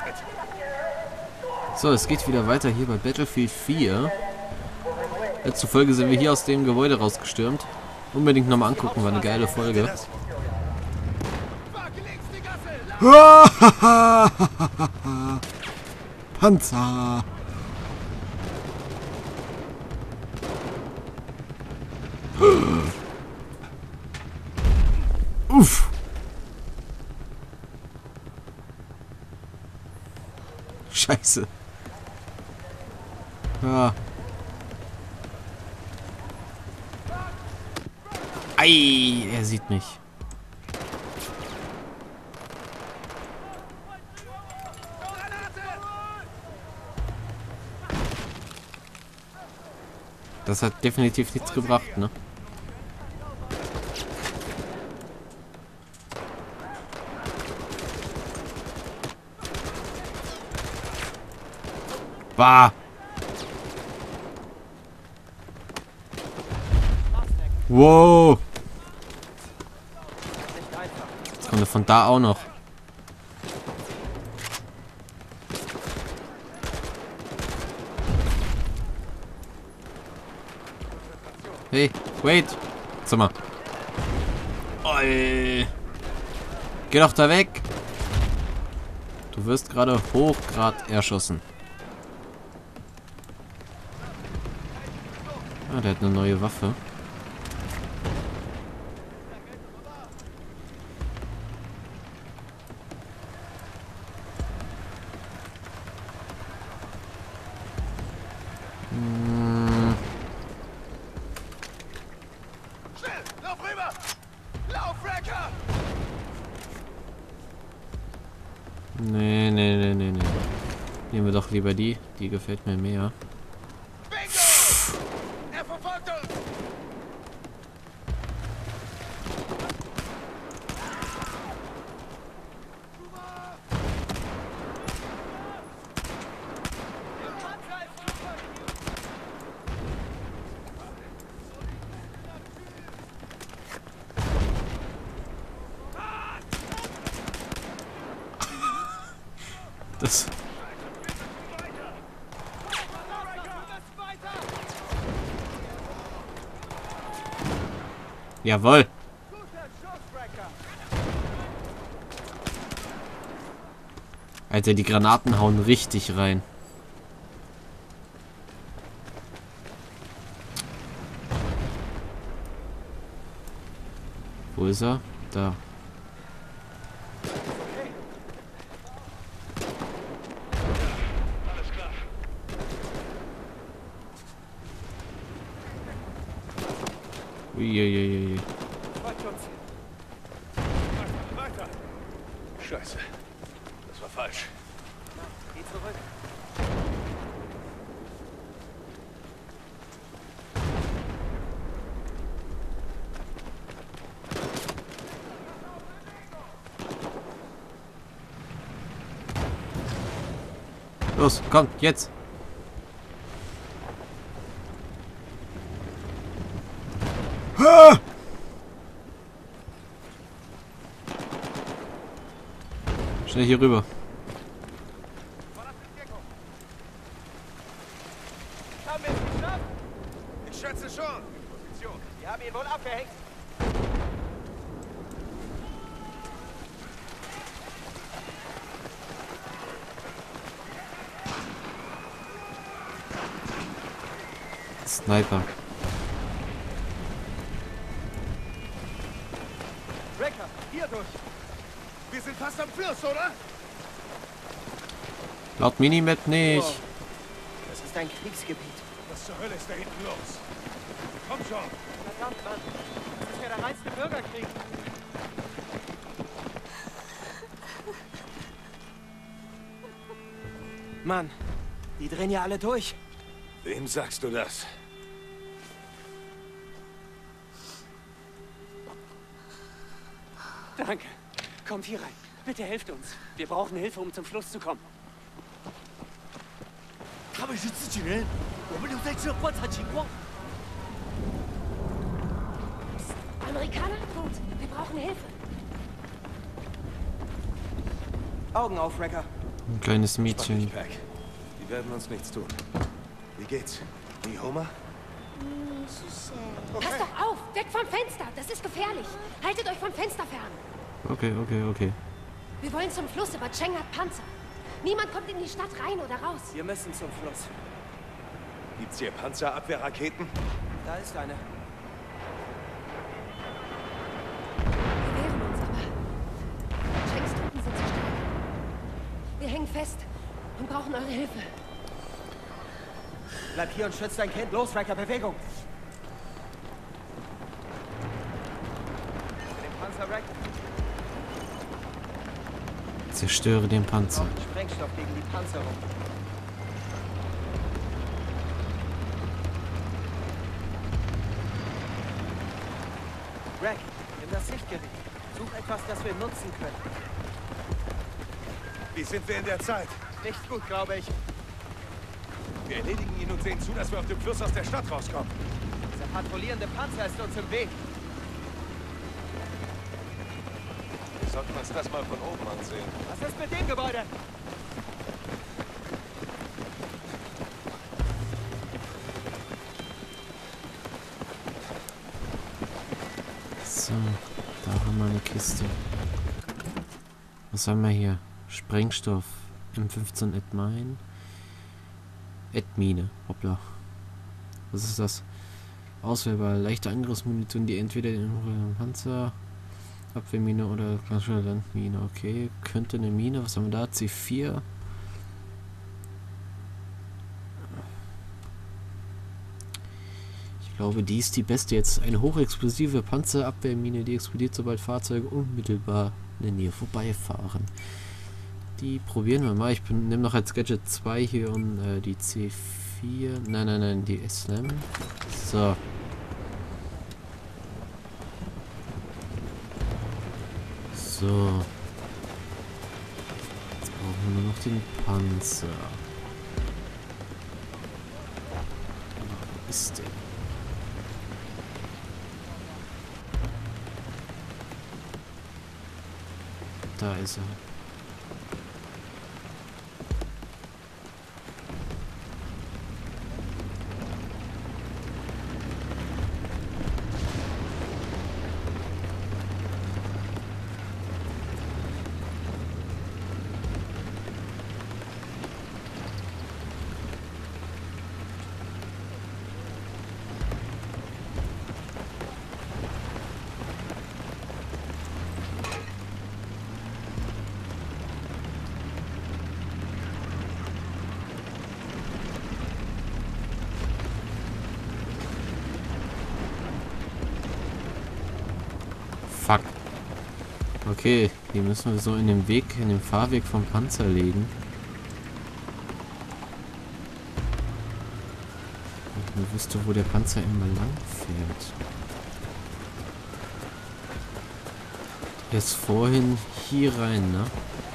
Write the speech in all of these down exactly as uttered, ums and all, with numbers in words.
So, es geht wieder weiter hier bei Battlefield vier. Letzte Folge sind wir hier aus dem Gebäude rausgestürmt. Unbedingt nochmal angucken, war eine geile Folge. Panzer! Uff! Scheiße. Ah. Ei, er sieht mich. Das hat definitiv nichts gebracht, ne? Bah! Wow! Jetzt kommt er von da auch noch. Hey, wait! Sag mal. Oi. Geh doch da weg! Du wirst gerade hochgrad erschossen. Ah, der hat eine neue Waffe. Hm. Schnell, lauf rüber! Lauf, Wrecker! Nee, nee, nee, nee, nee. Nehmen wir doch lieber die. Die gefällt mir mehr. Bingo! Er verfolgt uns! Das. Jawohl. Alter, die Granaten hauen richtig rein. Wo ist er? Da. Uiuiuiui. Weiter! Scheiße. Das war falsch. Geh zurück. Los, komm, jetzt. Ah! Schnell hier rüber. Haben wir es geschafft? Ich schätze schon. Position. Wir haben ihn wohl abgehängt. Sniper. Wrecker, hier durch. Wir sind fast am Fluss, oder? Laut Minimap nicht. Wow. Das ist ein Kriegsgebiet. Was zur Hölle ist da hinten los? Komm schon. Verdammt, Mann. Das ist ja der reinste Bürgerkrieg. Mann, die drehen ja alle durch. Wem sagst du das? Danke. Kommt hier rein. Bitte helft uns. Wir brauchen Hilfe, um zum Fluss zu kommen. Amerikaner? Gut. Wir brauchen Hilfe. Augen auf, Wrecker. Ein kleines Spann Mädchen. dich, Pack. Die werden uns nichts tun. Wie geht's? Die Homer? Pass doch auf! Weg vom Fenster! Das ist gefährlich! Haltet euch vom Fenster fern! Okay, okay, okay. Wir wollen zum Fluss, aber Cheng hat Panzer. Niemand kommt in die Stadt rein oder raus. Wir müssen zum Fluss. Gibt's hier Panzerabwehrraketen? Da ist eine. Wir wehren uns aber. Chengs Truppen sind zu stark. Wir hängen fest und brauchen eure Hilfe. Bleib hier und schütz dein Kind. Los, Wrecker, Bewegung! Den Panzer, Wreck. Zerstöre den Panzer. Braucht Sprengstoff gegen die Panzerung. Rack, nimm das Sichtgerät. Such etwas, das wir nutzen können. Wie sind wir in der Zeit? Nicht gut, glaube ich. Wir erledigen ihn und sehen zu, dass wir auf dem Fluss aus der Stadt rauskommen. Dieser patrouillierende Panzer ist uns im Weg. Wir sollten uns das mal von oben ansehen. Was ist mit dem Gebäude? So, da haben wir eine Kiste. Was haben wir hier? Sprengstoff. M fünfzehn Admine. Admine. Hoppla. Was ist das? Auswählbar. Leichte Angriffsmunition, die entweder den Panzer, Abwehrmine oder klassische Landmine. Okay. Könnte eine Mine. Was haben wir da? C vier. Ich glaube, die ist die beste jetzt. Eine hochexplosive Panzerabwehrmine, die explodiert, sobald Fahrzeuge unmittelbar in der Nähe vorbeifahren. Die probieren wir mal. Ich nehme noch als Gadget zwei hier und äh, die C vier. Nein, nein, nein, die S-Slam. So. So. Jetzt brauchen wir nur noch den Panzer. Wo ist der? Da ist er. Fuck. Okay, die müssen wir so in den Weg, in den Fahrweg vom Panzer legen. Und man wüsste, wo der Panzer immer lang fährt. Der ist vorhin hier rein, ne?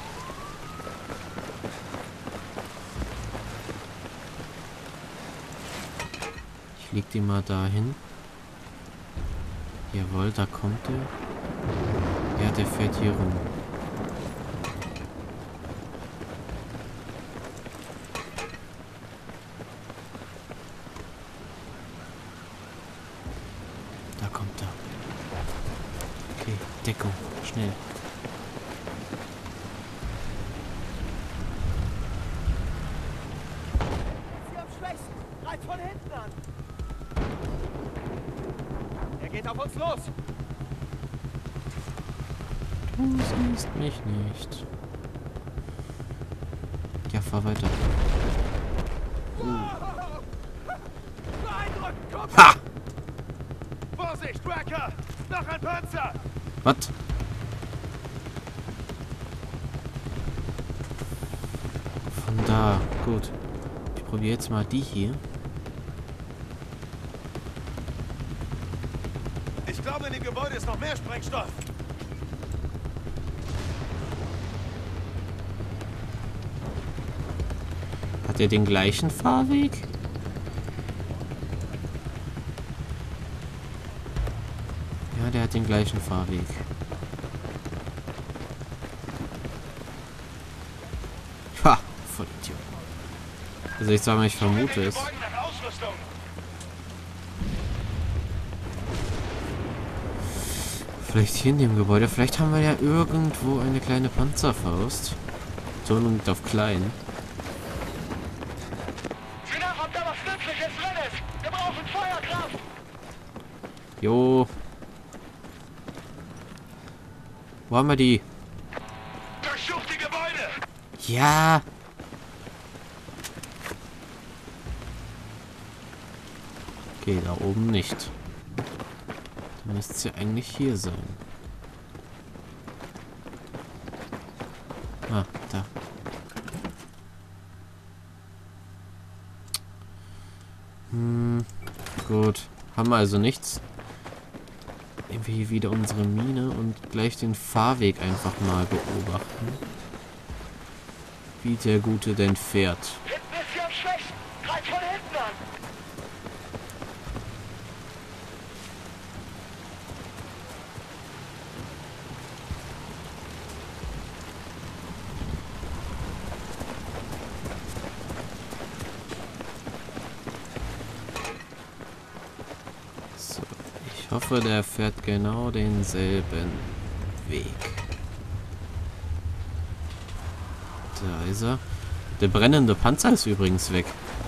Ich leg den mal dahin. Jawohl, da kommt er. Ja, der fährt hier rum. Da kommt er. Okay, Deckung, schnell. Sie am schwächsten. Greif von hinten an. Er geht auf uns los. Du siehst mich nicht. Ja, fahr weiter. Beeindruckend, komm! Ha! Vorsicht, Wrecker! Noch ein Panzer! Was? Von da. Gut. Ich probiere jetzt mal die hier. Ich glaube, in dem Gebäude ist noch mehr Sprengstoff. Hat er den gleichen Fahrweg? Ja, der hat den gleichen Fahrweg. Ha! Vollidiot. Also ich sage mal, ich vermute es. Vielleicht hier in dem Gebäude. Vielleicht haben wir ja irgendwo eine kleine Panzerfaust. Betonung auf klein. Jo. Wo haben wir die? Durchsucht die Gebäude! Ja. Okay, da oben nicht. Dann müsste es ja eigentlich hier sein. Ah, da. Hm, gut. Haben wir also nichts. Nehmen wir hier wieder unsere Mine und gleich den Fahrweg einfach mal beobachten. Wie der Gute denn fährt. Hinten ist sie am schwächsten! Greif von hinten an! So, ich hoffe, der fährt genau denselben Weg. Da ist er. Der brennende Panzer ist übrigens weg.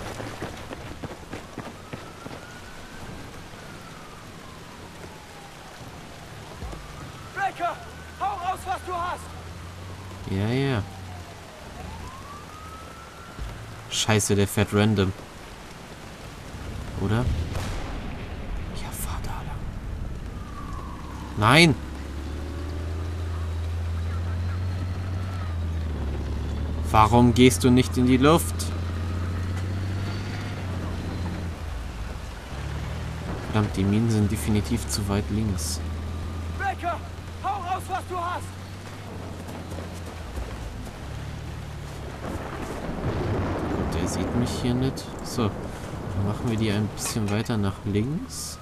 Breaker! Hau raus, was du hast! Ja, ja. Scheiße, der fährt random. Oder? Ja, fahr da lang. Nein! Warum gehst du nicht in die Luft? Verdammt, die Minen sind definitiv zu weit links. Breaker! Hau raus, was du hast! Gut, der sieht mich hier nicht. So, dann machen wir die ein bisschen weiter nach links.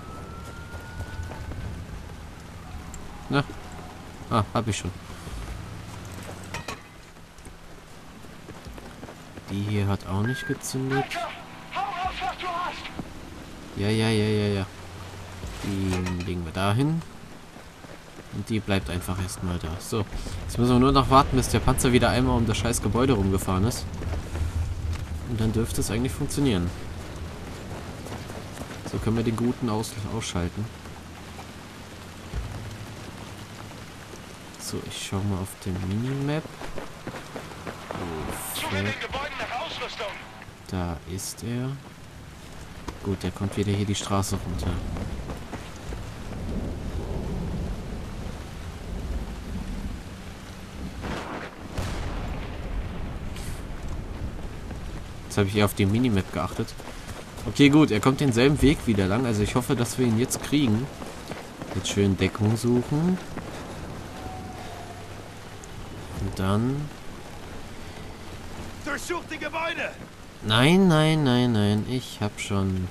Na. Ah, hab ich schon. Die hier hat auch nicht gezündet. Breaker! Hau raus, was du hast! Ja, ja, ja, ja, ja. Die legen wir dahin. Und die bleibt einfach erstmal da. So, jetzt müssen wir nur noch warten, bis der Panzer wieder einmal um das scheiß Gebäude rumgefahren ist. Und dann dürfte es eigentlich funktionieren. So können wir den Guten aus ausschalten. So, ich schaue mal auf den Minimap. Suche in den Gebäuden nach Ausrüstung! Da ist er. Gut, der kommt wieder hier die Straße runter. Jetzt habe ich eher auf die Minimap geachtet. Okay, gut, er kommt denselben Weg wieder lang. Also ich hoffe, dass wir ihn jetzt kriegen. Jetzt schön Deckung suchen. Und dann... Durchsucht die Gebäude! Nein, nein, nein, nein. Ich hab schon...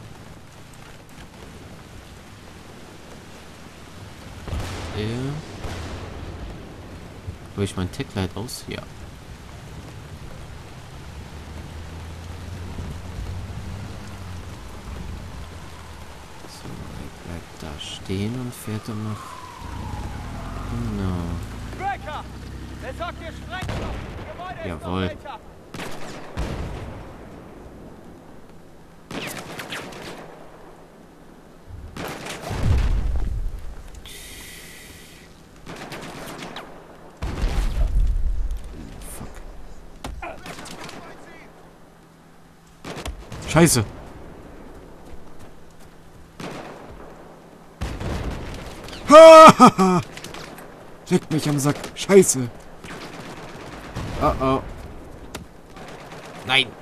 Der... Habe ich mein Techlight aus? Ja. So, er bleibt da stehen und fährt dann noch... Genau. Breaker! Besorgt dir Sprengstoff! Gebäude ist noch Jawohl. weiter. Scheiße! Ha! Leck mich am Sack. Scheiße. Oh oh. Nein.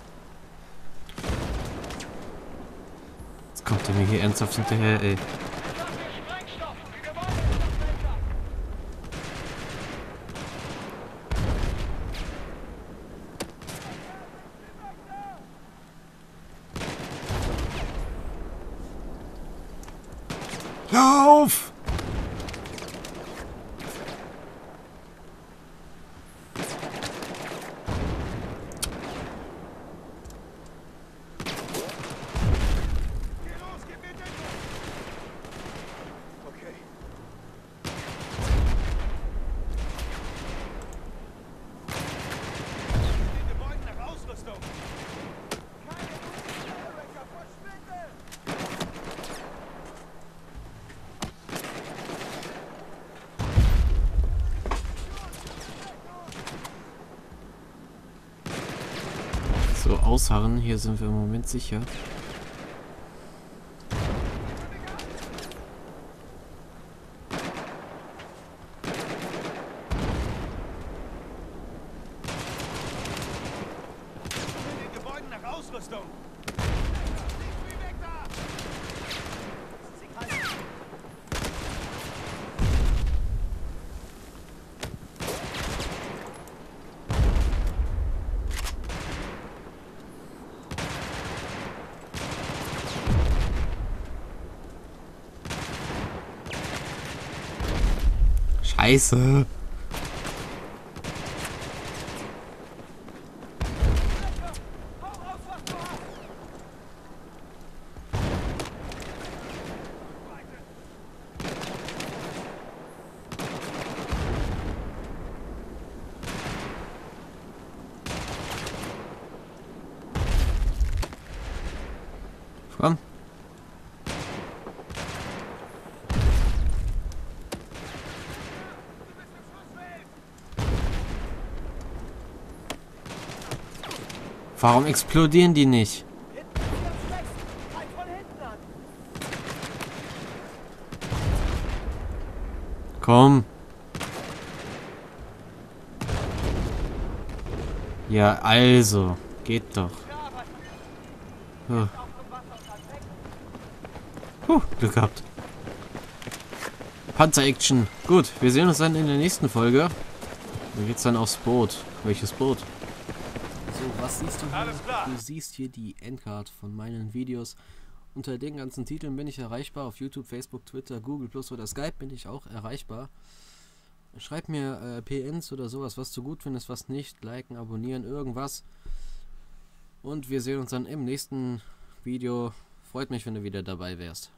Jetzt kommt er mir hier ernsthaft hinterher, ey. Lauf! So, ausharren. Hier sind wir im Moment sicher. In den Gebäuden nach Ausrüstung. Scheiße. Komm. Warum explodieren die nicht? Komm. Ja, also. Geht doch. Oh. Puh, Glück gehabt. Panzer-Action. Gut, wir sehen uns dann in der nächsten Folge. Da geht's dann aufs Boot. Welches Boot? So, was siehst du hier? Alles klar. Du siehst hier die Endcard von meinen Videos. Unter den ganzen Titeln bin ich erreichbar. Auf YouTube, Facebook, Twitter, Google Plus oder Skype bin ich auch erreichbar. Schreib mir äh, P Ns oder sowas, was du gut findest, was nicht. Liken, abonnieren, irgendwas. Und wir sehen uns dann im nächsten Video. Freut mich, wenn du wieder dabei wärst.